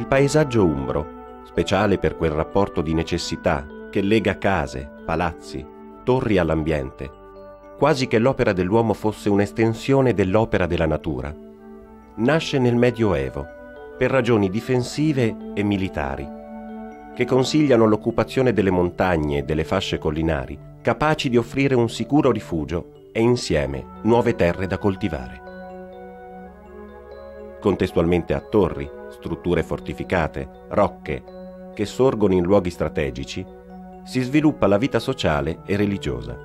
paesaggio umbro, speciale per quel rapporto di necessità che lega case, palazzi, torri all'ambiente, quasi che l'opera dell'uomo fosse un'estensione dell'opera della natura, nasce nel Medioevo per ragioni difensive e militari, che consigliano l'occupazione delle montagne e delle fasce collinari, capaci di offrire un sicuro rifugio e insieme nuove terre da coltivare. Contestualmente a torri, strutture fortificate, rocche, che sorgono in luoghi strategici, si sviluppa la vita sociale e religiosa.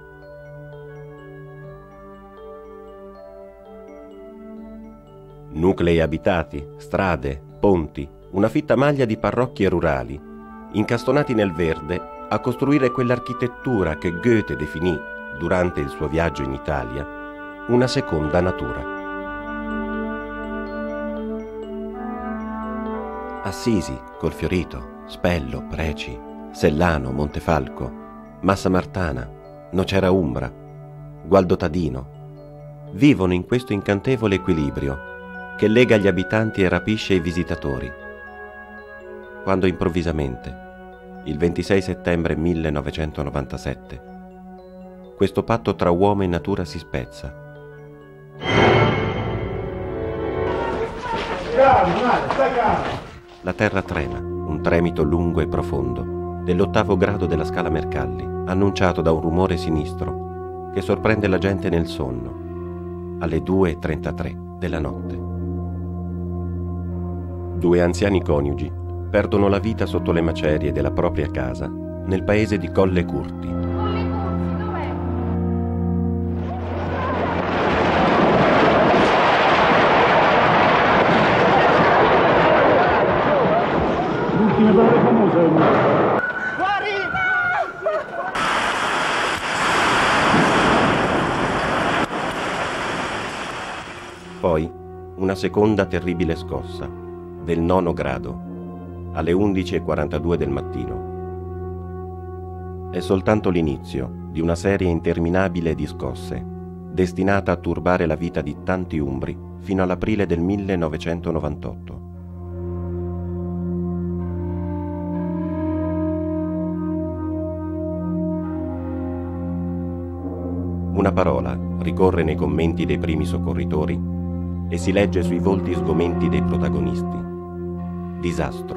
Nuclei abitati, strade, ponti, una fitta maglia di parrocchie rurali, incastonati nel verde a costruire quell'architettura che Goethe definì, durante il suo viaggio in Italia, una seconda natura. Assisi, Colfiorito, Spello, Preci, Sellano, Montefalco, Massa Martana, Nocera Umbra, Gualdo Tadino, vivono in questo incantevole equilibrio che lega gli abitanti e rapisce i visitatori, quando improvvisamente, il 26 settembre 1997, questo patto tra uomo e natura si spezza. La terra trema, un tremito lungo e profondo, dell'8° grado della scala Mercalli, annunciato da un rumore sinistro che sorprende la gente nel sonno, alle 2:33 della notte. 2 anziani coniugi perdono la vita sotto le macerie della propria casa nel paese di Colle Curti. L'ultime parole famose. Poi una seconda terribile scossa, del 9° grado, alle 11:42 del mattino. È soltanto l'inizio di una serie interminabile di scosse, destinata a turbare la vita di tanti umbri fino all'aprile del 1998. Una parola ricorre nei commenti dei primi soccorritori e si legge sui volti sgomenti dei protagonisti: disastro.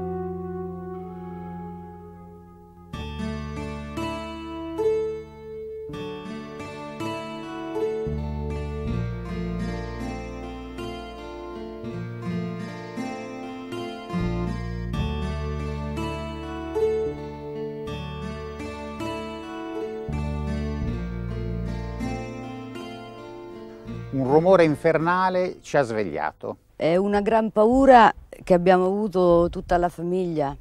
Un rumore infernale ci ha svegliato. È una gran paura che abbiamo avuto tutta la famiglia.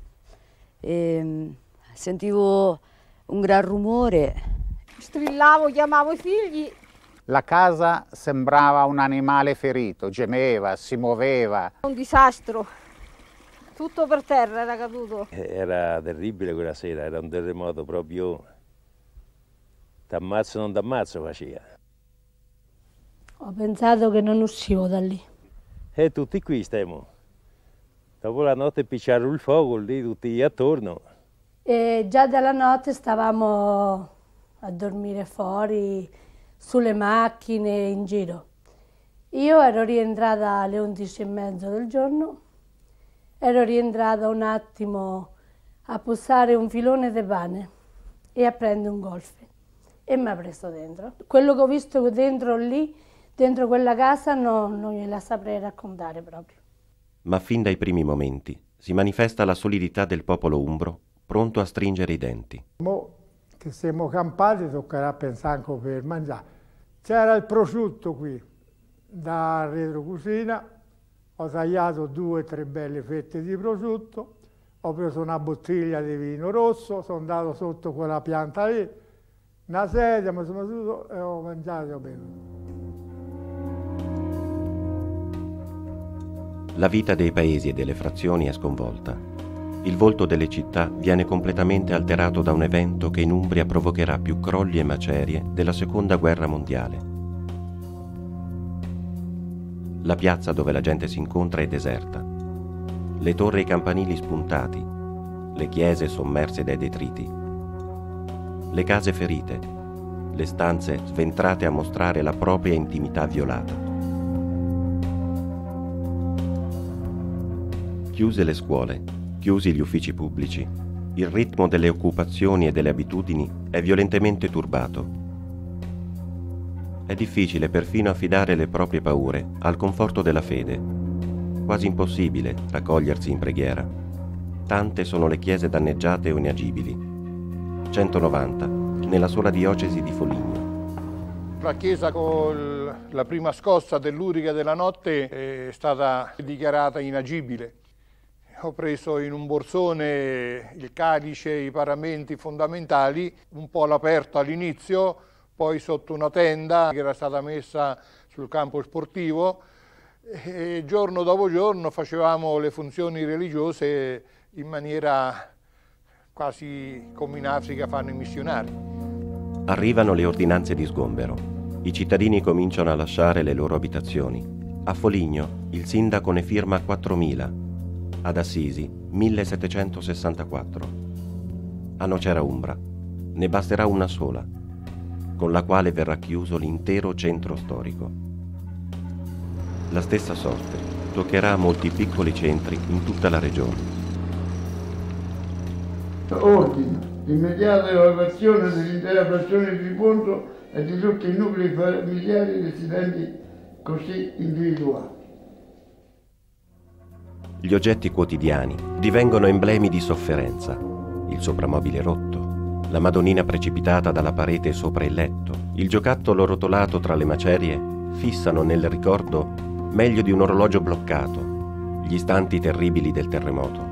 Sentivo un gran rumore. Strillavo, chiamavo i figli. La casa sembrava un animale ferito, gemeva, si muoveva. Un disastro. Tutto per terra era caduto. Era terribile quella sera, era un terremoto proprio. T'ammazzo, non t'ammazzo faceva. Ho pensato che non uscivo da lì. E tutti qui stiamo. Dopo la notte picciarono il fuoco lì, tutti attorno. E già dalla notte stavamo a dormire fuori, sulle macchine, in giro. Io ero rientrata alle 11:30 del giorno, ero rientrata un attimo a posare un filone di pane e a prendere un golfe e mi ha preso dentro. Quello che ho visto dentro lì, dentro quella casa, non gliela saprei raccontare proprio. Ma fin dai primi momenti si manifesta la solidità del popolo umbro, pronto a stringere i denti. Mo che siamo campati toccherà pensare anche per mangiare. C'era il prosciutto qui, da retrocucina, ho tagliato 2 o 3 belle fette di prosciutto, ho preso una bottiglia di vino rosso, sono andato sotto quella pianta lì, una sedia, mi sono seduto e ho mangiato e ho bevuto. La vita dei paesi e delle frazioni è sconvolta. Il volto delle città viene completamente alterato da un evento che in Umbria provocherà più crolli e macerie della Seconda Guerra Mondiale. La piazza dove la gente si incontra è deserta. le torri e i campanili spuntati, le chiese sommerse dai detriti, le case ferite, le stanze sventrate a mostrare la propria intimità violata. Chiuse le scuole, chiusi gli uffici pubblici, il ritmo delle occupazioni e delle abitudini è violentemente turbato. È difficile perfino affidare le proprie paure al conforto della fede. Quasi impossibile raccogliersi in preghiera. Tante sono le chiese danneggiate o inagibili. 190 nella sola diocesi di Foligno. La chiesa con la prima scossa dell'Urica della notte è stata dichiarata inagibile. Ho preso in un borsone il calice, i paramenti fondamentali, un po' all'aperto all'inizio, poi sotto una tenda che era stata messa sul campo sportivo e giorno dopo giorno facevamo le funzioni religiose in maniera quasi come in Africa fanno i missionari. Arrivano le ordinanze di sgombero. I cittadini cominciano a lasciare le loro abitazioni. A Foligno il sindaco ne firma 4.000, ad Assisi 1.764. A Nocera Umbra ne basterà una sola, con la quale verrà chiuso l'intero centro storico. La stessa sorte toccherà a molti piccoli centri in tutta la regione. Ordina l'immediata evacuazione dell'intera frazione di Ponto e di tutti i nuclei familiari residenti così individuati. Gli oggetti quotidiani divengono emblemi di sofferenza. Il soprammobile rotto, la Madonnina precipitata dalla parete sopra il letto, il giocattolo rotolato tra le macerie fissano nel ricordo, meglio di un orologio bloccato, gli istanti terribili del terremoto.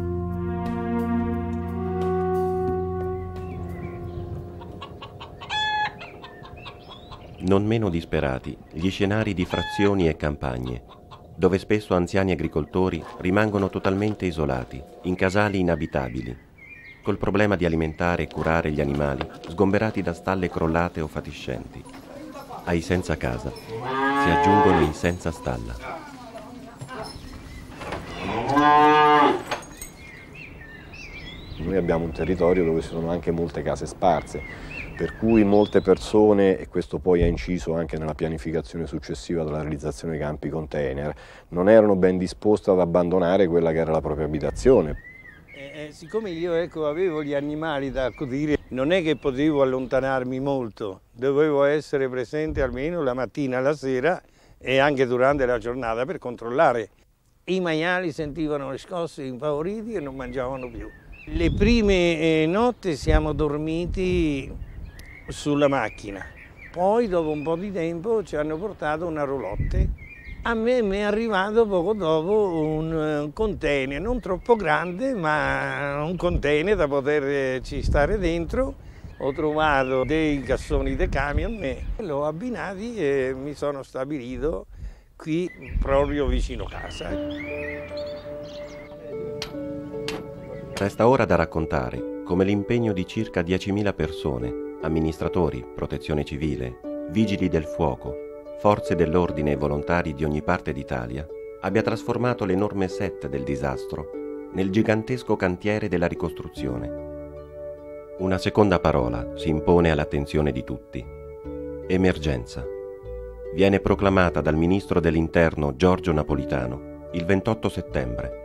Non meno disperati gli scenari di frazioni e campagne, dove spesso anziani agricoltori rimangono totalmente isolati, in casali inabitabili, col problema di alimentare e curare gli animali sgomberati da stalle crollate o fatiscenti. Ai senza casa si aggiungono i senza stalla. Noi abbiamo un territorio dove ci sono anche molte case sparse, per cui molte persone, e questo poi ha inciso anche nella pianificazione successiva della realizzazione dei campi container, non erano ben disposte ad abbandonare quella che era la propria abitazione. Siccome io avevo gli animali da accudire, non è che potevo allontanarmi molto, dovevo essere presente almeno la mattina, la sera e anche durante la giornata per controllare. I maiali sentivano le scosse impauriti e non mangiavano più. Le prime notti siamo dormiti sulla macchina, poi dopo un po' di tempo ci hanno portato una roulotte. A me mi è arrivato poco dopo un container, non troppo grande, ma un container da poterci stare dentro. Ho trovato dei cassoni di camion e l'ho abbinati e mi sono stabilito qui proprio vicino casa. Resta ora da raccontare come l'impegno di circa 10.000 persone, amministratori, protezione civile, vigili del fuoco, forze dell'ordine e volontari di ogni parte d'Italia, abbia trasformato l'enorme set del disastro nel gigantesco cantiere della ricostruzione. Una seconda parola si impone all'attenzione di tutti. Emergenza. Viene proclamata dal ministro dell'Interno Giorgio Napolitano il 28 settembre.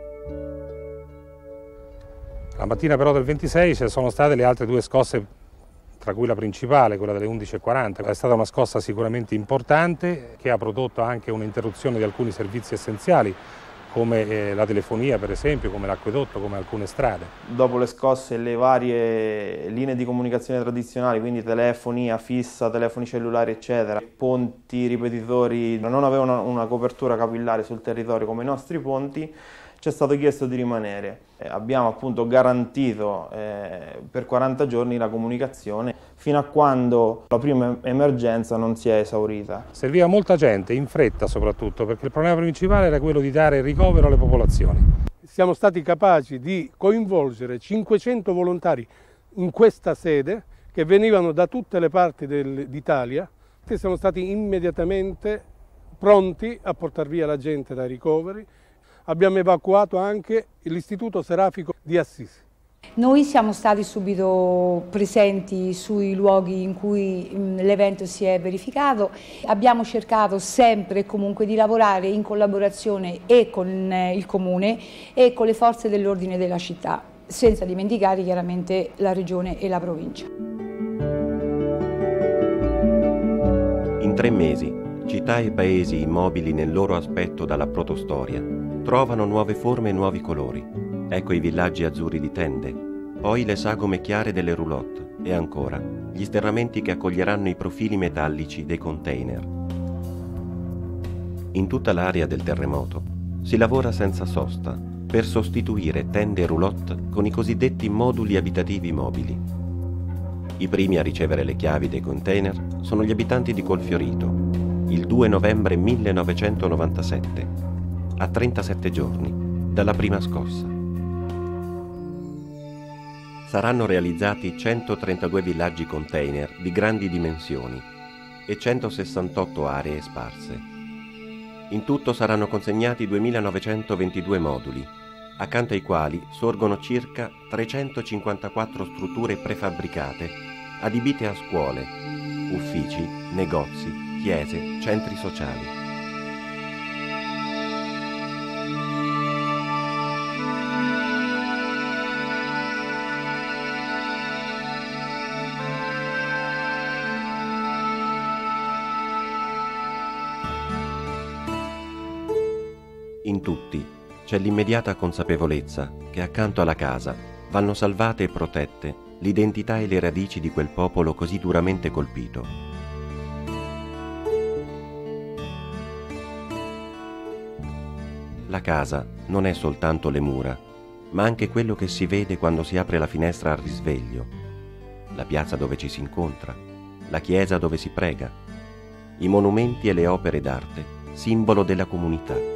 La mattina però del 26 ci sono state le altre due scosse, tra cui la principale, quella delle 11:40. È stata una scossa sicuramente importante che ha prodotto anche un'interruzione di alcuni servizi essenziali come la telefonia per esempio, come l'acquedotto, come alcune strade. Dopo le scosse le varie linee di comunicazione tradizionali, quindi telefonia fissa, telefoni cellulari eccetera, ponti, ripetitori, non avevano una copertura capillare sul territorio come i nostri ponti, ci è stato chiesto di rimanere. Abbiamo appunto garantito per 40 giorni la comunicazione fino a quando la prima emergenza non si è esaurita. Serviva molta gente, in fretta soprattutto, perché il problema principale era quello di dare ricovero alle popolazioni. Siamo stati capaci di coinvolgere 500 volontari in questa sede che venivano da tutte le parti d'Italia e siamo stati immediatamente pronti a portare via la gente dai ricoveri. abbiamo evacuato anche l'Istituto Serafico di Assisi. Noi siamo stati subito presenti sui luoghi in cui l'evento si è verificato, abbiamo cercato sempre e comunque di lavorare in collaborazione e con il Comune e con le forze dell'ordine della città, senza dimenticare chiaramente la Regione e la Provincia. In 3 mesi, città e paesi immobili nel loro aspetto dalla protostoria trovano nuove forme e nuovi colori. Ecco i villaggi azzurri di tende, poi le sagome chiare delle roulotte e ancora gli sterramenti che accoglieranno i profili metallici dei container. In tutta l'area del terremoto si lavora senza sosta per sostituire tende e roulotte con i cosiddetti moduli abitativi mobili. I primi a ricevere le chiavi dei container sono gli abitanti di Colfiorito, il 2 novembre 1997, a 37 giorni dalla prima scossa. Saranno realizzati 132 villaggi container di grandi dimensioni e 168 aree sparse. In tutto saranno consegnati 2.922 moduli, accanto ai quali sorgono circa 354 strutture prefabbricate adibite a scuole, uffici, negozi, chiese, centri sociali. In tutti c'è l'immediata consapevolezza che accanto alla casa vanno salvate e protette l'identità e le radici di quel popolo così duramente colpito. La casa non è soltanto le mura, ma anche quello che si vede quando si apre la finestra al risveglio, la piazza dove ci si incontra, la chiesa dove si prega, i monumenti e le opere d'arte, simbolo della comunità.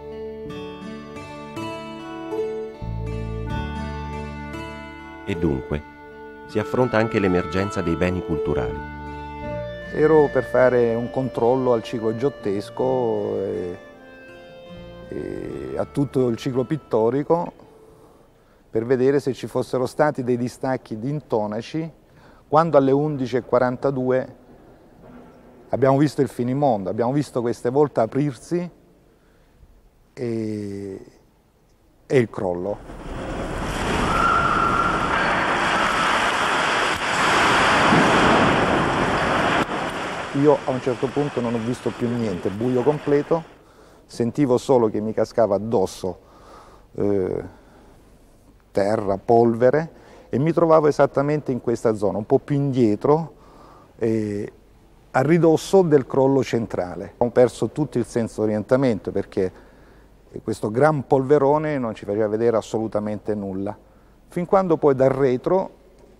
E dunque si affronta anche l'emergenza dei beni culturali. Ero per fare un controllo al ciclo giottesco e a tutto il ciclo pittorico per vedere se ci fossero stati dei distacchi di intonaci quando alle 11:42 abbiamo visto il finimondo, abbiamo visto queste volte aprirsi e il crollo. Io a un certo punto non ho visto più niente, buio completo, sentivo solo che mi cascava addosso terra, polvere e mi trovavo esattamente in questa zona, un po' più indietro, a ridosso del crollo centrale. Ho perso tutto il senso di orientamento perché questo gran polverone non ci faceva vedere assolutamente nulla, fin quando poi dal retro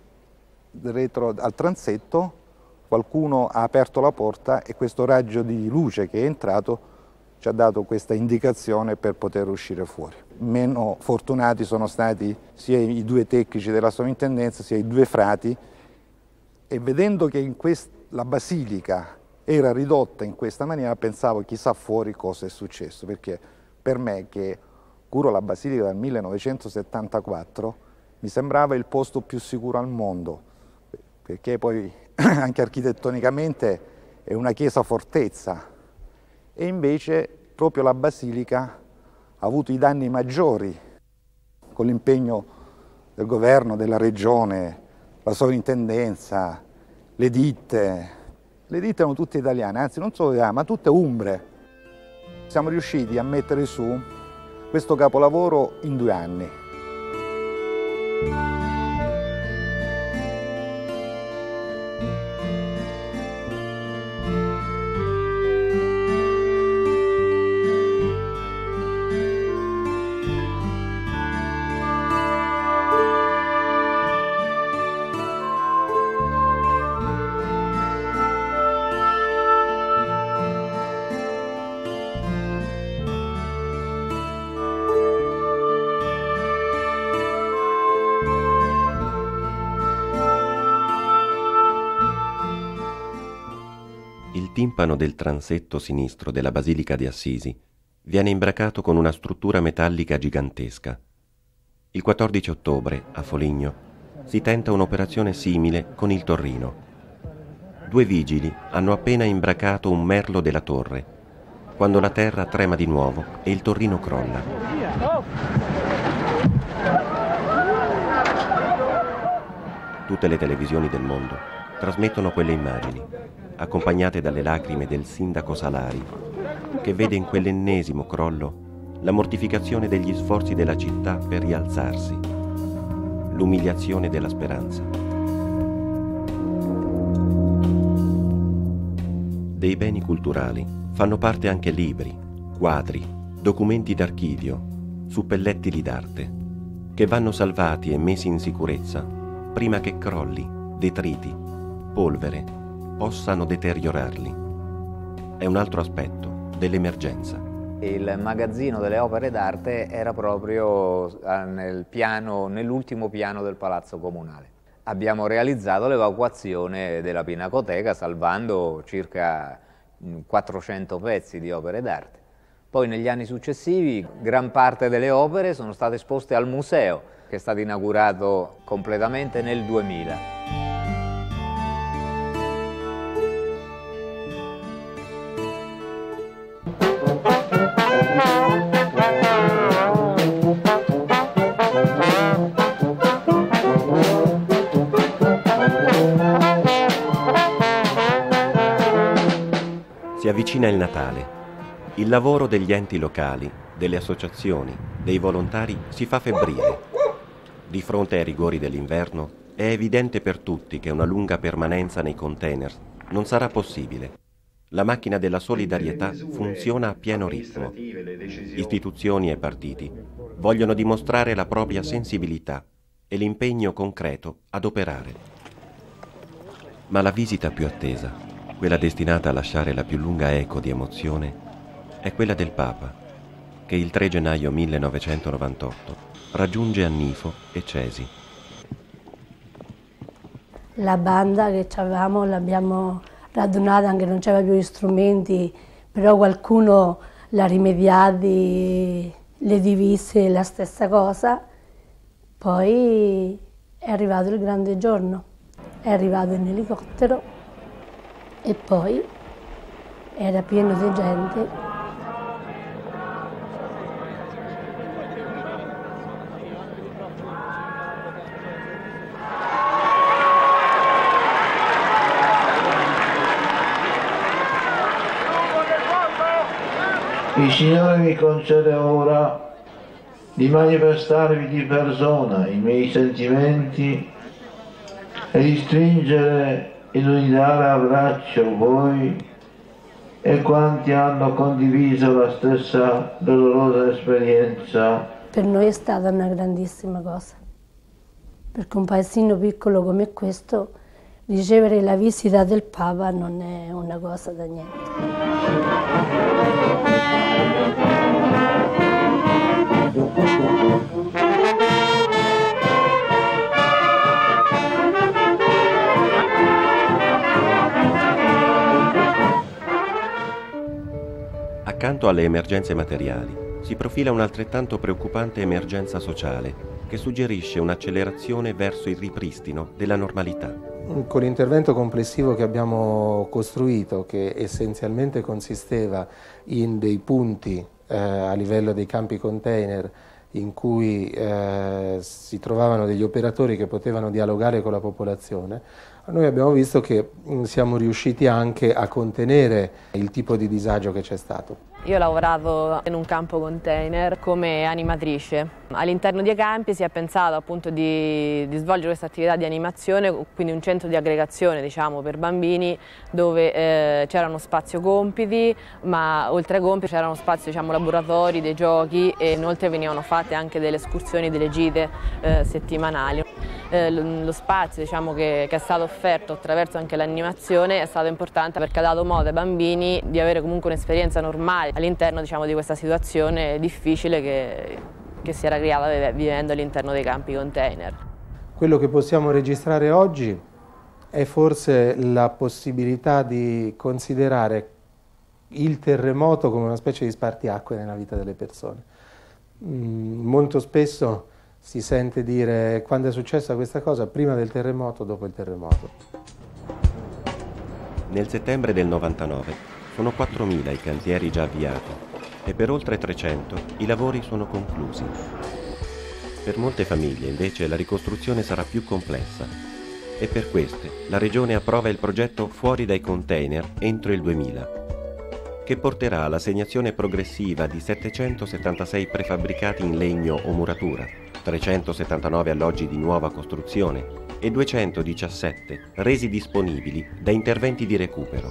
al transetto qualcuno ha aperto la porta e questo raggio di luce che è entrato ci ha dato questa indicazione per poter uscire fuori. Meno fortunati sono stati sia i 2 tecnici della sovrintendenza sia i 2 frati e vedendo che la basilica era ridotta in questa maniera pensavo chissà fuori cosa è successo, perché per me che curo la basilica dal 1974 mi sembrava il posto più sicuro al mondo, perché poi anche architettonicamente è una chiesa fortezza e invece proprio la basilica ha avuto i danni maggiori con l'impegno del governo, della regione, la sovrintendenza, le ditte. Le ditte erano tutte italiane, anzi non solo italiane, ma tutte umbre. Siamo riusciti a mettere su questo capolavoro in 2 anni. Il timpano del transetto sinistro della Basilica di Assisi viene imbracato con una struttura metallica gigantesca. Il 14 ottobre, a Foligno, si tenta un'operazione simile con il Torrino. 2 vigili hanno appena imbracato un merlo della torre, quando la terra trema di nuovo e il Torrino crolla. Tutte le televisioni del mondo trasmettono quelle immagini, accompagnate dalle lacrime del sindaco Salari, che vede in quell'ennesimo crollo la mortificazione degli sforzi della città per rialzarsi, l'umiliazione della speranza. Dei beni culturali fanno parte anche libri, quadri, documenti d'archivio, suppellettili d'arte, che vanno salvati e messi in sicurezza prima che crolli, detriti, polvere possano deteriorarli. È un altro aspetto dell'emergenza. Il magazzino delle opere d'arte era proprio nell'ultimo piano del Palazzo Comunale. Abbiamo realizzato l'evacuazione della Pinacoteca salvando circa 400 pezzi di opere d'arte. Poi negli anni successivi gran parte delle opere sono state esposte al museo, che è stato inaugurato completamente nel 2000. Si avvicina il Natale. Il lavoro degli enti locali, delle associazioni, dei volontari si fa febbrile. Di fronte ai rigori dell'inverno è evidente per tutti che una lunga permanenza nei container non sarà possibile. La macchina della solidarietà funziona a pieno ritmo. Istituzioni e partiti vogliono dimostrare la propria sensibilità e l'impegno concreto ad operare. Ma la visita più attesa, quella destinata a lasciare la più lunga eco di emozione, è quella del Papa, che il 3 gennaio 1998 raggiunge Annifo e Cesi. La banda che avevamo l'abbiamo radunata, anche non c'aveva più gli strumenti, però qualcuno l'ha rimediati, le divise, la stessa cosa. Poi è arrivato il grande giorno, è arrivato in elicottero e poi era pieno di gente. Il Signore mi concede ora di manifestarvi di persona i miei sentimenti e di stringere in unità abbraccio voi e quanti hanno condiviso la stessa dolorosa esperienza. Per noi è stata una grandissima cosa, perché un paesino piccolo come questo ricevere la visita del Papa non è una cosa da niente. Accanto alle emergenze materiali si profila un'altrettanto preoccupante emergenza sociale che suggerisce un'accelerazione verso il ripristino della normalità. Con l'intervento complessivo che abbiamo costruito, che essenzialmente consisteva in dei punti a livello dei campi container in cui si trovavano degli operatori che potevano dialogare con la popolazione, noi abbiamo visto che siamo riusciti anche a contenere il tipo di disagio che c'è stato. Io ho lavorato in un campo container come animatrice. All'interno dei campi si è pensato appunto di svolgere questa attività di animazione, quindi un centro di aggregazione, diciamo, per bambini dove c'era uno spazio compiti, ma oltre ai compiti c'era uno spazio, diciamo, laboratori, dei giochi e inoltre venivano fatte anche delle escursioni, delle gite settimanali. Lo spazio, diciamo, che è stato offerto attraverso anche l'animazione è stato importante perché ha dato modo ai bambini di avere comunque un'esperienza normale all'interno, diciamo, di questa situazione difficile che si era creata vivendo all'interno dei campi container. Quello che possiamo registrare oggi è forse la possibilità di considerare il terremoto come una specie di spartiacque nella vita delle persone. Molto spesso si sente dire quando è successa questa cosa, prima del terremoto, dopo il terremoto. Nel settembre del 99 sono 4.000 i cantieri già avviati e per oltre 300 i lavori sono conclusi. Per molte famiglie invece la ricostruzione sarà più complessa e per queste la Regione approva il progetto Fuori dai container entro il 2000, che porterà all'assegnazione progressiva di 776 prefabbricati in legno o muratura, 379 alloggi di nuova costruzione e 217 resi disponibili da interventi di recupero.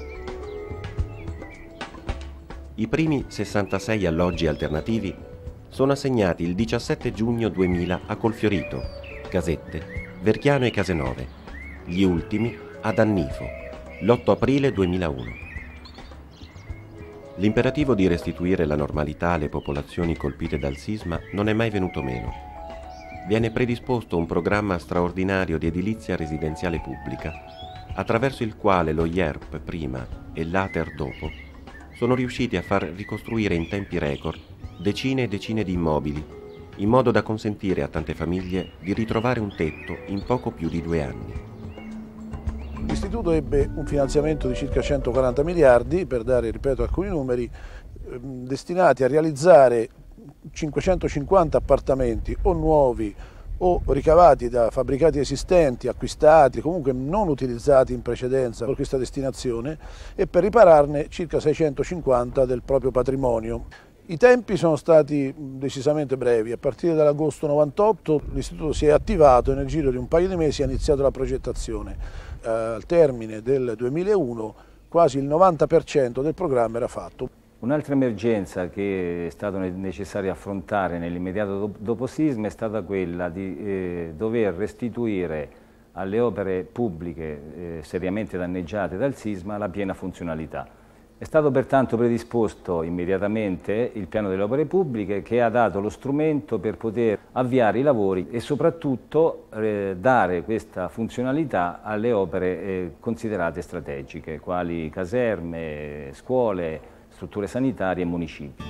I primi 66 alloggi alternativi sono assegnati il 17 giugno 2000 a Colfiorito, Casette, Verchiano e Casenove, gli ultimi ad Annifo, l'8 aprile 2001. L'imperativo di restituire la normalità alle popolazioni colpite dal sisma non è mai venuto meno. Viene predisposto un programma straordinario di edilizia residenziale pubblica, attraverso il quale lo IERP prima e l'ATER dopo sono riusciti a far ricostruire in tempi record decine e decine di immobili, in modo da consentire a tante famiglie di ritrovare un tetto in poco più di 2 anni. L'Istituto ebbe un finanziamento di circa 140 miliardi, per dare, ripeto, alcuni numeri, destinati a realizzare 550 appartamenti o nuovi o ricavati da fabbricati esistenti, acquistati, comunque non utilizzati in precedenza per questa destinazione, e per ripararne circa 650 del proprio patrimonio. I tempi sono stati decisamente brevi. A partire dall'agosto 98 l'Istituto si è attivato e nel giro di un paio di mesi ha iniziato la progettazione. Al termine del 2001 quasi il 90% del programma era fatto. Un'altra emergenza che è stato necessario affrontare nell'immediato dopo sisma è stata quella di dover restituire alle opere pubbliche seriamente danneggiate dal sisma la piena funzionalità. È stato pertanto predisposto immediatamente il piano delle opere pubbliche, che ha dato lo strumento per poter avviare i lavori e soprattutto dare questa funzionalità alle opere considerate strategiche, quali caserme, scuole, strutture sanitarie e municipi.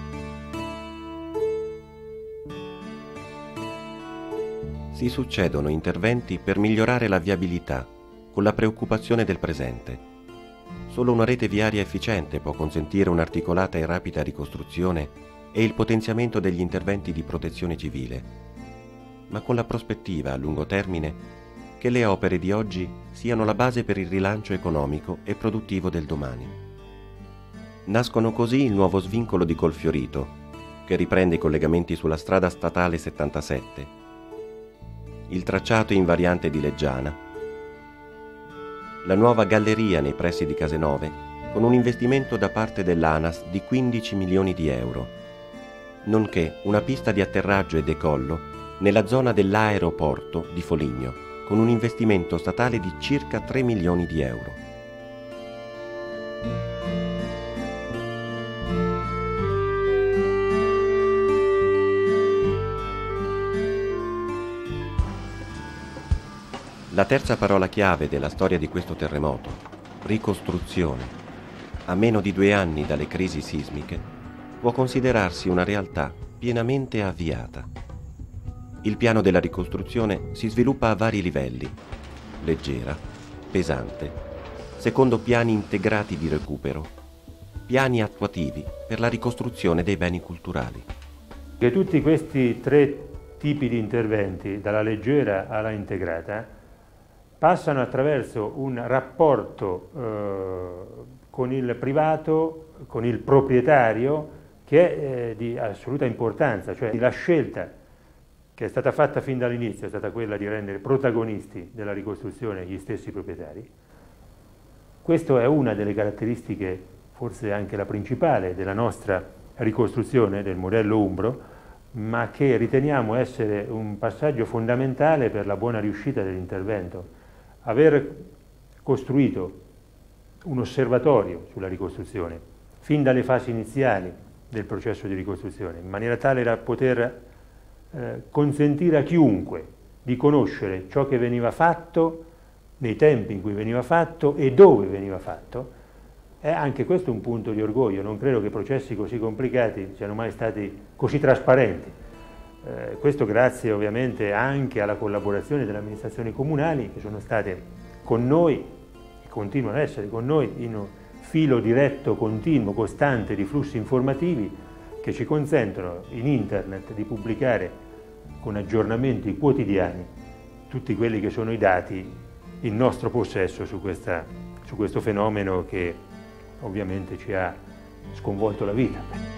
Si succedono interventi per migliorare la viabilità, con la preoccupazione del presente. Solo una rete viaria efficiente può consentire un'articolata e rapida ricostruzione e il potenziamento degli interventi di protezione civile, ma con la prospettiva a lungo termine che le opere di oggi siano la base per il rilancio economico e produttivo del domani. Nascono così il nuovo svincolo di Colfiorito, che riprende i collegamenti sulla strada statale 77, il tracciato in variante di Leggiana, la nuova galleria nei pressi di Casenove, con un investimento da parte dell'ANAS di 15 milioni di euro, nonché una pista di atterraggio e decollo nella zona dell'aeroporto di Foligno, con un investimento statale di circa 3 milioni di euro. La terza parola chiave della storia di questo terremoto, ricostruzione, a meno di 2 anni dalle crisi sismiche, può considerarsi una realtà pienamente avviata. Il piano della ricostruzione si sviluppa a vari livelli: leggera, pesante, secondo piani integrati di recupero, piani attuativi per la ricostruzione dei beni culturali. Che tutti questi 3 tipi di interventi, dalla leggera alla integrata, passano attraverso un rapporto con il privato, con il proprietario, che è di assoluta importanza, cioè la scelta che è stata fatta fin dall'inizio è stata quella di rendere protagonisti della ricostruzione gli stessi proprietari. Questa è una delle caratteristiche, forse anche la principale, della nostra ricostruzione del modello umbro, ma che riteniamo essere un passaggio fondamentale per la buona riuscita dell'intervento. Aver costruito un osservatorio sulla ricostruzione fin dalle fasi iniziali del processo di ricostruzione, in maniera tale da poter consentire a chiunque di conoscere ciò che veniva fatto, nei tempi in cui veniva fatto e dove veniva fatto, E anche questo è un punto di orgoglio, non credo che processi così complicati siano mai stati così trasparenti. Questo grazie ovviamente anche alla collaborazione delle amministrazioni comunali che sono state con noi e continuano ad essere con noi in un filo diretto, continuo, costante di flussi informativi che ci consentono in internet di pubblicare con aggiornamenti quotidiani tutti quelli che sono i dati in nostro possesso su questo fenomeno che ovviamente ci ha sconvolto la vita.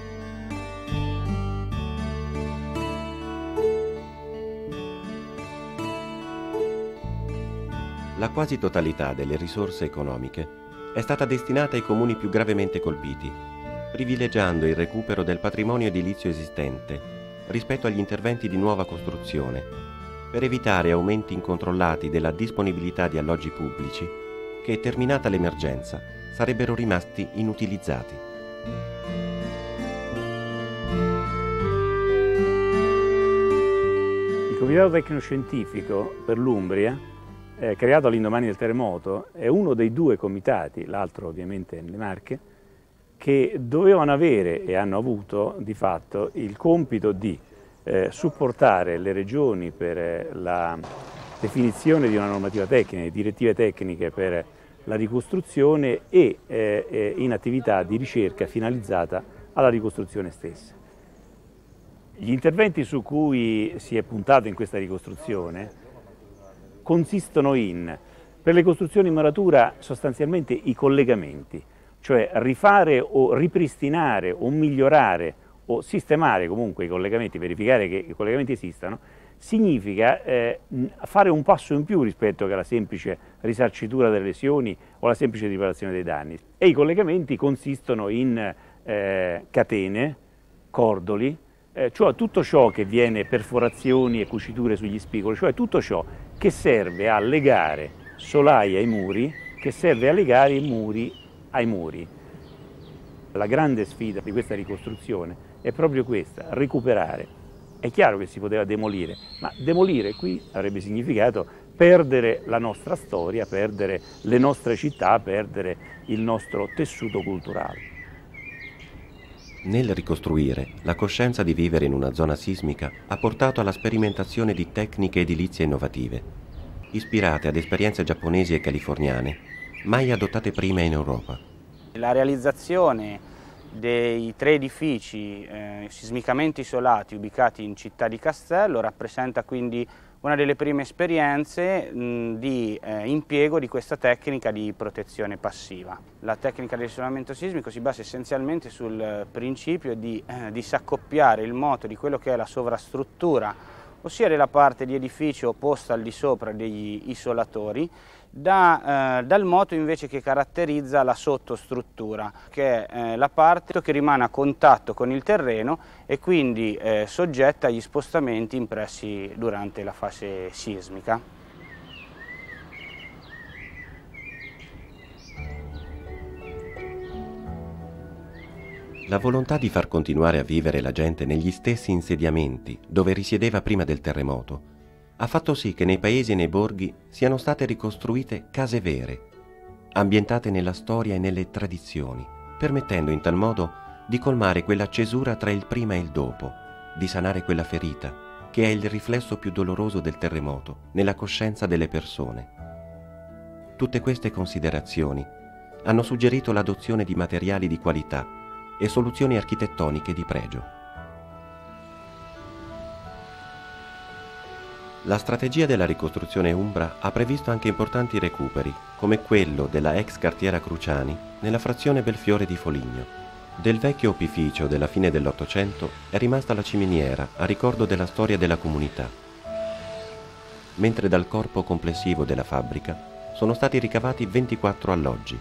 La quasi totalità delle risorse economiche è stata destinata ai comuni più gravemente colpiti, privilegiando il recupero del patrimonio edilizio esistente rispetto agli interventi di nuova costruzione, per evitare aumenti incontrollati della disponibilità di alloggi pubblici che, terminata l'emergenza, sarebbero rimasti inutilizzati. Il Comitato Tecnoscientifico per l'Umbria, creato all'indomani del terremoto, è uno dei due comitati, l'altro ovviamente nelle Marche, che dovevano avere e hanno avuto di fatto il compito di supportare le regioni per la definizione di una normativa tecnica, di direttive tecniche per la ricostruzione e in attività di ricerca finalizzata alla ricostruzione stessa. Gli interventi su cui si è puntato in questa ricostruzione consistono per le costruzioni in muratura sostanzialmente i collegamenti, cioè rifare o ripristinare o migliorare o sistemare comunque i collegamenti, verificare che i collegamenti esistano, significa fare un passo in più rispetto alla semplice risarcitura delle lesioni o alla semplice riparazione dei danni. E i collegamenti consistono in catene, cordoli, cioè tutto ciò che viene perforazioni e cuciture sugli spigoli, cioè tutto ciò che serve a legare solai ai muri, che serve a legare i muri ai muri. La grande sfida di questa ricostruzione è proprio questa, recuperare. È chiaro che si poteva demolire, ma demolire qui avrebbe significato perdere la nostra storia, perdere le nostre città, perdere il nostro tessuto culturale. Nel ricostruire, la coscienza di vivere in una zona sismica ha portato alla sperimentazione di tecniche edilizie innovative, ispirate ad esperienze giapponesi e californiane, mai adottate prima in Europa. La realizzazione dei 3 edifici sismicamente isolati ubicati in città di Castello rappresenta quindi una delle prime esperienze di impiego di questa tecnica di protezione passiva. La tecnica dell'isolamento sismico si basa essenzialmente sul principio di disaccoppiare il moto di quello che è la sovrastruttura, ossia della parte di edificio posta al di sopra degli isolatori, dal moto invece che caratterizza la sottostruttura, che è la parte che rimane a contatto con il terreno e quindi soggetta agli spostamenti impressi durante la fase sismica. La volontà di far continuare a vivere la gente negli stessi insediamenti dove risiedeva prima del terremoto ha fatto sì che nei paesi e nei borghi siano state ricostruite case vere, ambientate nella storia e nelle tradizioni, permettendo in tal modo di colmare quella cesura tra il prima e il dopo, di sanare quella ferita che è il riflesso più doloroso del terremoto nella coscienza delle persone. Tutte queste considerazioni hanno suggerito l'adozione di materiali di qualità e soluzioni architettoniche di pregio. La strategia della ricostruzione umbra ha previsto anche importanti recuperi, come quello della ex cartiera Cruciani nella frazione Belfiore di Foligno. Del vecchio opificio della fine dell'Ottocento è rimasta la ciminiera a ricordo della storia della comunità, mentre dal corpo complessivo della fabbrica sono stati ricavati 24 alloggi.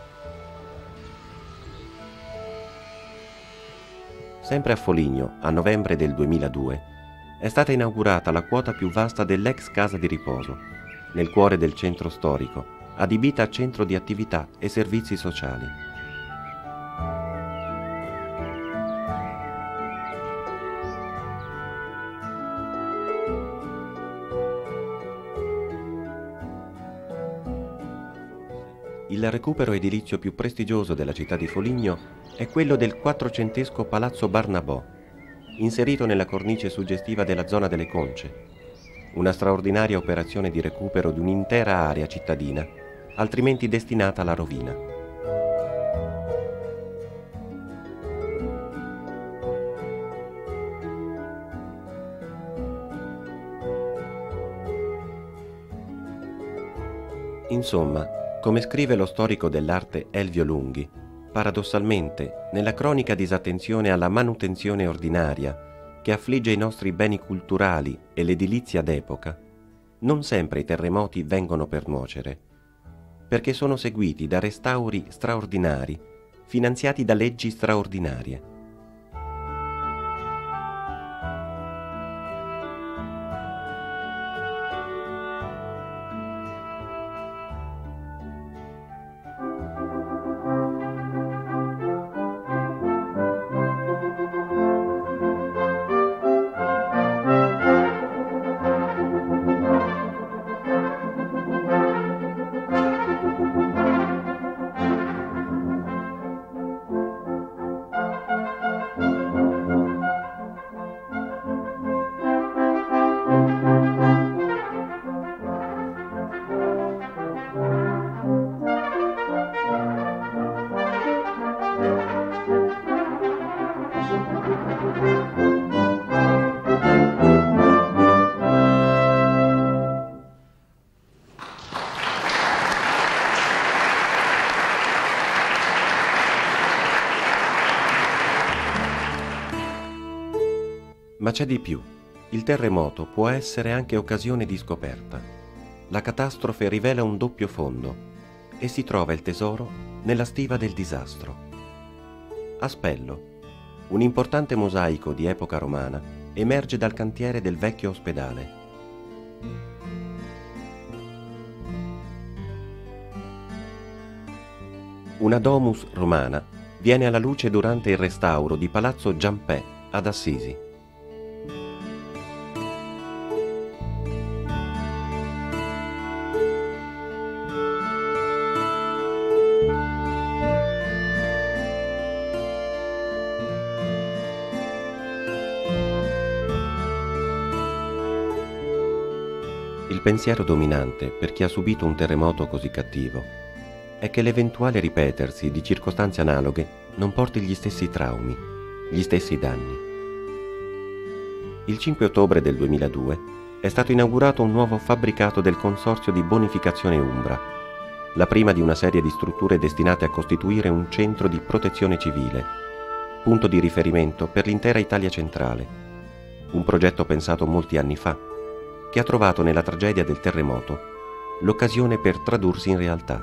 Sempre a Foligno, a novembre del 2002, è stata inaugurata la quota più vasta dell'ex casa di riposo, nel cuore del centro storico, adibita a centro di attività e servizi sociali. il recupero edilizio più prestigioso della città di Foligno è quello del quattrocentesco Palazzo Barnabò, inserito nella cornice suggestiva della zona delle Conce, una straordinaria operazione di recupero di un'intera area cittadina, altrimenti destinata alla rovina. Insomma, come scrive lo storico dell'arte Elvio Lunghi, paradossalmente, nella cronica disattenzione alla manutenzione ordinaria che affligge i nostri beni culturali e l'edilizia d'epoca, non sempre i terremoti vengono per nuocere, perché sono seguiti da restauri straordinari, finanziati da leggi straordinarie. Ma c'è di più. Il terremoto può essere anche occasione di scoperta. La catastrofe rivela un doppio fondo e si trova il tesoro nella stiva del disastro. A Spello, un importante mosaico di epoca romana emerge dal cantiere del vecchio ospedale. Una domus romana viene alla luce durante il restauro di Palazzo Giampè ad Assisi. Il pensiero dominante per chi ha subito un terremoto così cattivo è che l'eventuale ripetersi di circostanze analoghe non porti gli stessi traumi, gli stessi danni. Il 5 ottobre del 2002 è stato inaugurato un nuovo fabbricato del Consorzio di Bonificazione Umbra, la prima di una serie di strutture destinate a costituire un centro di protezione civile, punto di riferimento per l'intera Italia centrale, un progetto pensato molti anni fa, che ha trovato nella tragedia del terremoto l'occasione per tradursi in realtà.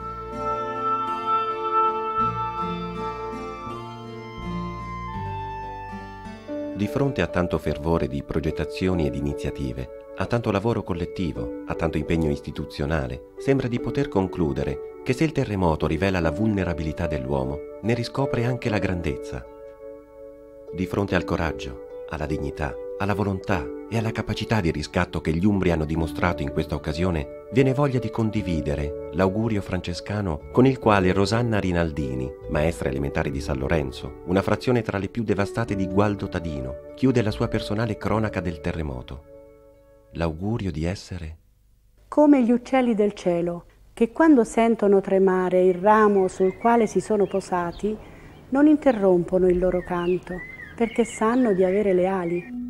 Di fronte a tanto fervore di progettazioni ed iniziative, a tanto lavoro collettivo, a tanto impegno istituzionale, sembra di poter concludere che se il terremoto rivela la vulnerabilità dell'uomo, ne riscopre anche la grandezza. Di fronte al coraggio, alla dignità, alla volontà e alla capacità di riscatto che gli umbri hanno dimostrato in questa occasione, viene voglia di condividere l'augurio francescano con il quale Rosanna Rinaldini, maestra elementare di San Lorenzo, una frazione tra le più devastate di Gualdo Tadino, chiude la sua personale cronaca del terremoto. L'augurio di essere come gli uccelli del cielo, che quando sentono tremare il ramo sul quale si sono posati, non interrompono il loro canto, perché sanno di avere le ali.